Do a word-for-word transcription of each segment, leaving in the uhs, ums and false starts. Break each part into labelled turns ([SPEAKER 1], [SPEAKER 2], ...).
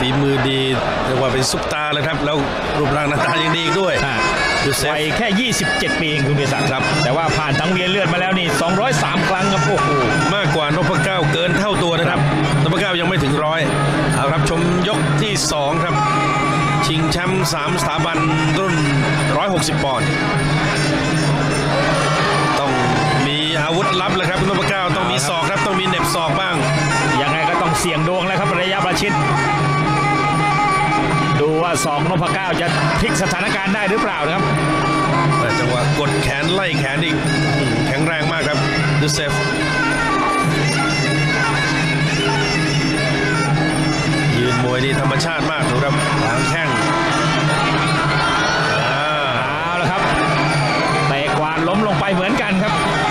[SPEAKER 1] ฝีมือดีเรียกว่าเป็นซุปตาเลยครับแล้วรูปร่างหน้าตายังดีอีกด้วย
[SPEAKER 2] วัยแค่ยี่สิบเจ็ดปีคุณวิศักดิ์ครับแต่ว่าผ่านสังเวียนเลือดมาแล้วนี่สองร้อยสามครั้งครับโอ้โห
[SPEAKER 1] มากกว่านพเก้าเกินเท่าตัวนะครับนพเก้ายังไม่ถึงร้อยเอาครับชมยกที่สองครับชิงแชมป์สามสถาบันรุ่นหนึ่งร้อยหกสิบปอนด์ต้องมีอาวุธลับเลยครับนพเก้าต้องมีศอกครับต้องมีเหน็บศอกบ้าง
[SPEAKER 2] ยังไงก็ต้องเสี่ยงดวงแล้วครับระยะประชิดดูว่าศอกนพเก้าจะพลิกสถานการณ์ได้หรือเปล่านะครับ
[SPEAKER 1] จังหวะกดแขนไล่แขนอีกแข็งแรงมากครับยูเซฟยืนมวยนี่ธรรมชาติมากดูครับหางแข้ง
[SPEAKER 2] เอาละครับเตะกวาดล้มลงไปเหมือนกันครับ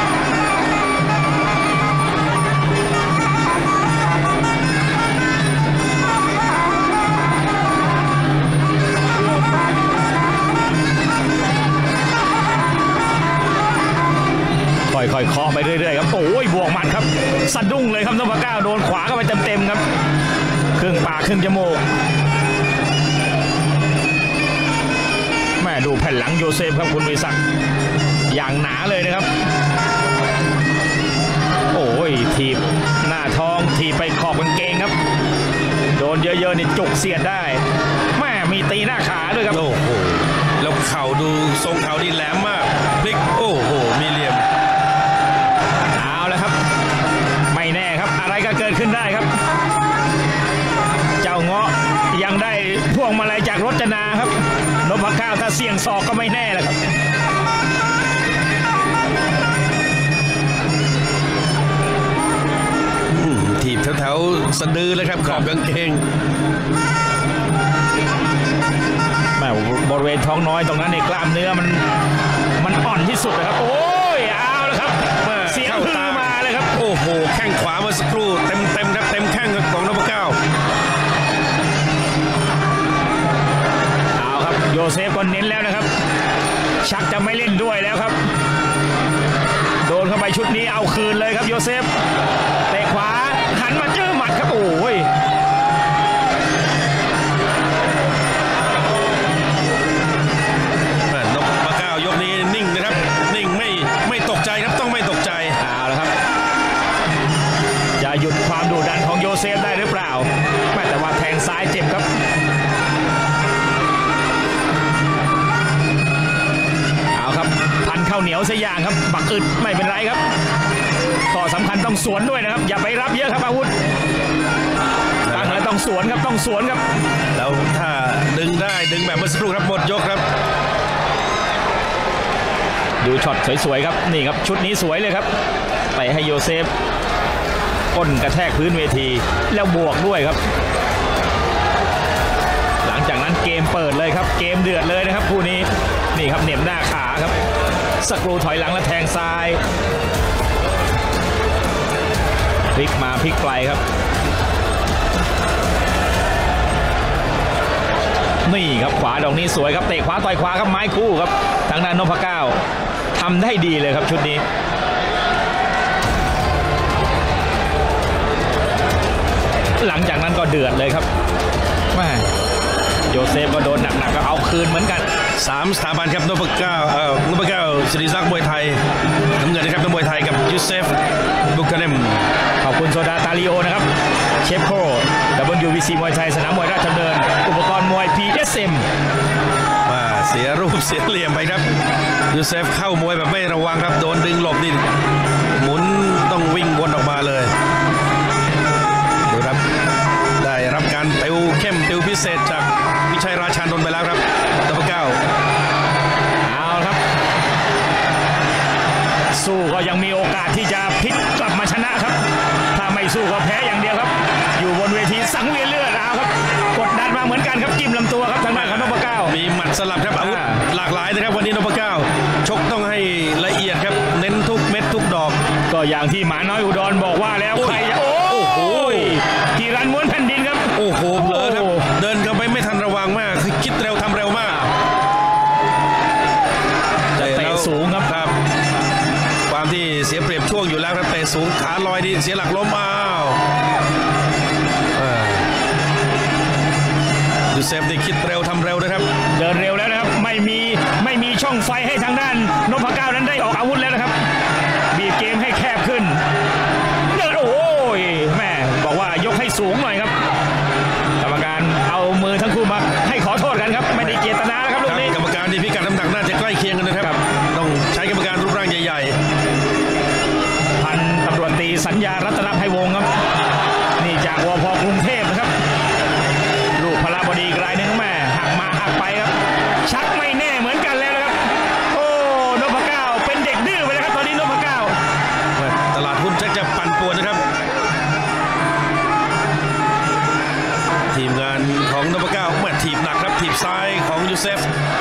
[SPEAKER 2] ค่อยๆเคาะไปเรื่อยๆครับโอ้ยบวกหมัดครับสะดุ้งเลยครับนพเก้าโดนขวาเข้าไปเต็มๆครับครึ่งปากครึ่งจมูกแม่ดูแผ่นหลังโยเซฟครับคุณวิศักดิ์อย่างหนาเลยนะครับโอ้ยถีบหน้าท้องถีบไปขอบกางเกงครับโดนเยอะๆนี่จุกเสียดได้แม่มีตีหน้าขาด้วยครับ
[SPEAKER 1] โอ้โหแล้วเข่าดูทรงเข่าดีแหลมมากพลิกโอ้โหมีเหลี่ยม
[SPEAKER 2] เอาแล้วครับไม่แน่ครับอะไรก็เกิดขึ้นได้ครับเจ้าเงาะยังได้พวงมาลัยจากรจนาครับนพเก้าถ้าเสี่ยงศอกก็ไม่แน่แหละครับ
[SPEAKER 1] ถีบแถวๆสะดือเลยครับขอบกางเกง
[SPEAKER 2] แม่บริเวณท้องน้อยตรงนั้นในกล้ามเนื้อมันมันอ่อนที่สุดนะครับโอ้ยเอาแล้วครับเสียงฮือมาเลยครับ
[SPEAKER 1] โอ้โหแข้งขวาเมื่อสักครู่เต็มเต็มครับเต็มแข้งของนพเก้า
[SPEAKER 2] เอาครับโยเซฟก็เน้นแล้วนะครับชักจะไม่เล่นด้วยแล้วครับโดนเข้าไปชุดนี้เอาคืนเลยครับโยเซฟเตะขวาหันมาเจอหมัดครับโอ้ย
[SPEAKER 1] นพเก้ายกนี้นิ่งนะครับนิ่งไม่ไม่ตกใจครับต้องไม่ตกใจ
[SPEAKER 2] เอาละครับจะหยุดความดุดันของโยเซฟได้หรือเปล่าแต่ว่าแทงซ้ายเจ็บครับเอาครับพันข้าวเหนียวเสียอย่างครับบักอึดไม่เป็นไรครับข้อสำคัญต้องสวนด้วยนะครับอย่าไปรับเยอะครับอาวุธตั้งแล้วต้องสวนครับต้องสวนครับ
[SPEAKER 1] แล้วถ้าดึงได้ดึงแบบเมื่อสักครู่ครับหมดยกครับ
[SPEAKER 2] ดูช็อตสวยๆครับนี่ครับชุดนี้สวยเลยครับไปให้โยเซฟก้นกระแทกพื้นเวทีแล้วบวกด้วยครับหลังจากนั้นเกมเปิดเลยครับเกมเดือดเลยนะครับคู่นี้นี่ครับเหน็บหน้าขาครับสกรูถอยหลังและแทงซ้ายพลิกมาพลิกไกลครับนี่ครับขวาดอกนี้สวยครับเตะขวาต่อยขวาครับไม้คู่ครับทางด้านนพเก้าทำได้ดีเลยครับชุดนี้หลังจากนั้นก็เดือดเลยครับแม่โยเซฟก็โดนหนักๆก็เอาคืนเหมือนกัน
[SPEAKER 1] สามสถาบันครับนพเก้าเอ่อนพเก้าสิริศักดิ์มวยไทยน้ำเงินนะครับนักมวยไทยกับยูเซฟบุกเกเนม
[SPEAKER 2] ขอบคุณโซดาตาลิโอนะครับเชฟโค ดับเบิลยู บี ซี มวยไทยสนามมวยราชดำเนินอุปกรณ์มวย พี เอส เอ็ม
[SPEAKER 1] ว่าเสียรูปเสียเหลี่ยมไปครับยูเซฟเข้ามวยแบบไม่ระวังครับโดนดึงหลบนี่หมุนต้องวิ่งวนออกมาเลยดูครับได้รับการติวเข้มติวพิเศษจากวิชัยราชานนท์ไปแล้วครับนพเก้า
[SPEAKER 2] เอาครับสู้ก็ยังมีโอกาสที่จะพลิกกลับมาชนะครับถ้าไม่สู้ก็แพ้อย่างเดียวครับอยู่บนเวทีสังเวียนเลือดเอาครับกดดันมาเหมือนกันครับจิ้มลำตัวครับทางด้านของนพเก้า
[SPEAKER 1] มีหมัดสลับครับอาวุธหลากหลายนะครับวันนี้นพเก้าชกต้องให้ละเอียดครับเน้นทุกเม็ดทุกดอก
[SPEAKER 2] ก็อย่างที่หมาน้อยอุดรบอกว่าแล้วใครโอ้โหกี่รันม้วนแผ่นดินครับ
[SPEAKER 1] โอ้โหเผลอครับเดินกันไปไม่ทันระวังมากคิดเร็วทำเร็วมาก
[SPEAKER 2] จะเตะสูงครับ
[SPEAKER 1] ครับความที่เสียเปรียบช่วงอยู่แล้วครับเตะสูงขาลอยดีเสียหลักล้มอ้าวยูเซฟนี่คิดเร็วทำเร็วนะครับ
[SPEAKER 2] เดินเร็วแล้วนะครับไม่มีไม่มีช่องไฟให้ทางด้านนพเก้านั้นได้ออกอาวุธแล้วนะครับบีบเกมให้แคบขึ้นเดินโอ้ยแม่บอกว่ายกให้สูงหน่อยครับกรรมการเอามือทั้งคู่มาให้ขอโทษกันครับไม่ได้เจตนานะครับลูกนี้
[SPEAKER 1] กรรมการที่พิกัดน้ำหนักน่าจะใกล้เคียงกันนะครับต้องใช้กรรมการรูปร่างใหญ่
[SPEAKER 2] ๆพันตำรวจตีสัญญารัตนภัยวงศ์ครับนี่จากวพ.กรุงเทพนะครับลูกพลาบดีรายหนึ่งแม่หักมาหักไปครับชักไม่แน่เหมือนกันแล้วนะครับโอ้นพเก้าเป็นเด็กดื้อไปแล้วครับตอนนี้นพเก้า
[SPEAKER 1] ตลาดหุ้นชักจะปั่นป่วนนะครับทีมงานของนพเก้าแม่ถีบหนักครับถีบซ้ายของยูเซฟ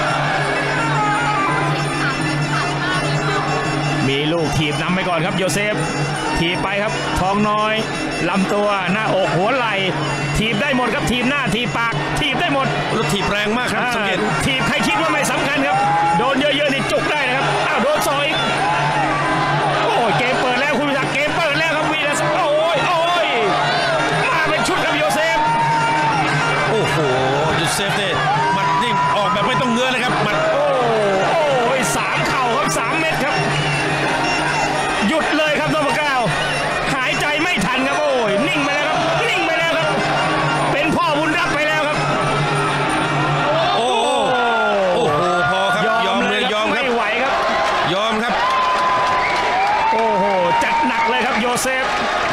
[SPEAKER 2] มีลูกถีบนำไปก่อนครับโยเซฟถีบไปครับทองน้อยลำตัวหน้าอกหัวไหล่ถีบได้หมดครับถีบหน้าถีบปากถีบได้หมด
[SPEAKER 1] แล้วถีบแรงมากครับสังเกต
[SPEAKER 2] ถีบใครคิดว่าไม่สำคัญครับโดนเยอะๆนี่จุกได้นะครับอ้าวโดนซอยโอ้ยเกมเปิดแล้วคุณพิศักดิ์เกมเปิดแล้วครับวีนัสโอ้ยโอ้ยมาเป็นชุดครับโยเซฟ
[SPEAKER 1] โอ้โหยูเซฟเนี่ยหมัดนี่ออกแบบไม่ต้องเงื้อเลยครับหมัด
[SPEAKER 2] โอ้โอ้ยสามเข่าครับสามเม็ดครับหยุดเลยครับนพเก้าหายใจไม่ทันครับโอ้ยนิ่งไปแล้วครับนิ่งไปแล้วครับเป็นพ่อบุญรักไปแล้วครับ
[SPEAKER 1] โอ้โอ้โหพอครับยอมเลยยอมครับ
[SPEAKER 2] ไม่ไหวครับ
[SPEAKER 1] ยอมครับ
[SPEAKER 2] โอ้โหจัดหนักเลยครับโยเซฟ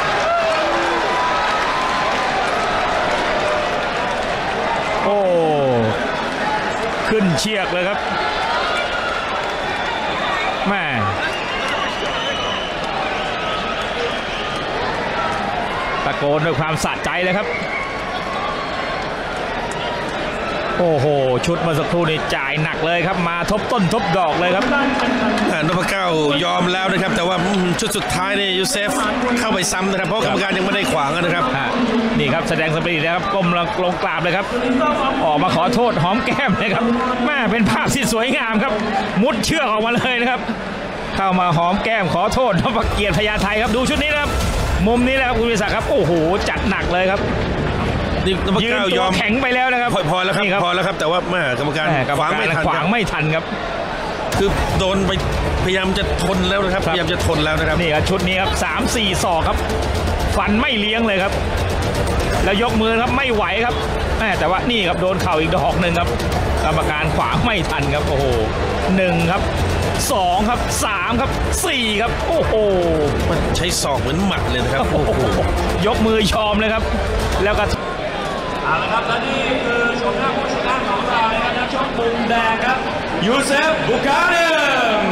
[SPEAKER 2] โอ้ขึ้นเชือกเลยครับแม่ตะโกนด้วยความสะใจเลยครับโอ้โหชุดเมื่อสักครู่นี้จ่ายหนักเลยครับมาทบต้นทบดอกเลยครับ
[SPEAKER 1] นพเก้ายอมแล้วนะครับแต่ว่าชุดสุดท้ายนี่ยูเซฟเข้าไปซ้ำนะครับเพราะกรรมการยังไม่ได้ขวางนะครับ
[SPEAKER 2] นี่ครับแสดงสปิริตนะครับก้มลงกราบเลยครับออกมาขอโทษหอมแก้มเลยครับแม่เป็นภาพที่สวยงามครับมุดเชือกออกมาเลยนะครับเข้ามาหอมแก้มขอโทษนพเกียรติพญาไทครับดูชุดนี้นะครับมุมนี้นะครับคุณวิศักดิ์ครับโอ้โหจัดหนักเลยครับ
[SPEAKER 1] นี่นพเก้ายอม
[SPEAKER 2] แข็งไปแล้วนะครับ
[SPEAKER 1] พอแล้วครับพอแล้วครับแต่ว่าแม่กรรมการขวางไม่ทัน
[SPEAKER 2] ขวางไม่ทันครับ
[SPEAKER 1] คือโดนไปพยายามจะทนแล้วนะครับพยายามจะทนแล้วนะครับ
[SPEAKER 2] นี่ครับชุดนี้ครับสามสี่ศอกครับฟันไม่เลี้ยงเลยครับแล้วยกมือครับไม่ไหวครับแต่ว่านี่ครับโดนเข่าอีกดอกหนึ่งครับกรรมการขวางไม่ทันครับโอ้โหหนึ่งครับสองครับสามครับสี่ครับโอ้โห
[SPEAKER 1] มันใช้ศอกเหมือนหมัดเลยนะครับโอ้โห
[SPEAKER 2] ยกมือยอมเลยครับแล้วก็
[SPEAKER 3] เอาละครับและนี่คือชมหน้าผู้ชนะของเรานะครับนักชกมุมแดงครับยูเซฟบุคาเนม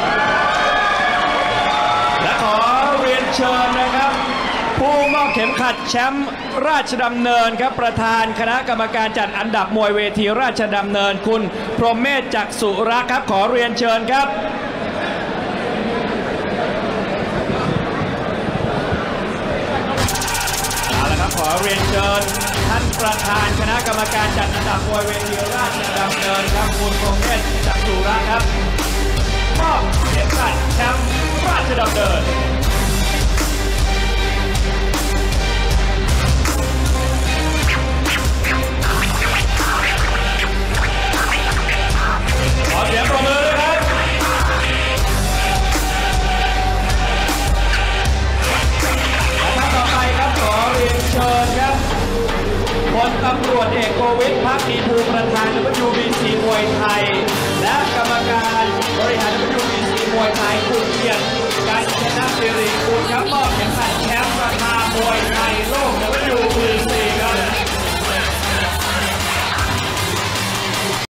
[SPEAKER 3] และขอเรียนเชิญนะครับผู้มอบเข็มขัดแชมป์ราชดำเนินครับประธานคณะกรรมการจัดอันดับมวยเวทีราชดำเนินคุณพรหมเมธจักษุรักษ์ครับขอเรียนเชิญครับเอาละครับขอเรียนเชิญท่านประธานคณะกรรมการจัดอันดับมวยเวทีราชดำเนินครับคุณพรหมเมธจักษุรักษ์ครับมอบเข็มขัดแชมป์ราชดำเนินขอเสียงปรบมือด้วยครับและท่านต่อไปครับขอเรียนเชิญครับพลตำรวจเอกโกวิทภักดีภูมิประธาน ดับเบิลยู บี ซี มวยไทยและกรรมการบริหาร ดับเบิลยู บี ซี มวยไทยคุณเกียรติการชนะสิริกุลครับมอบเข็มขัดแชมป์ราคามวย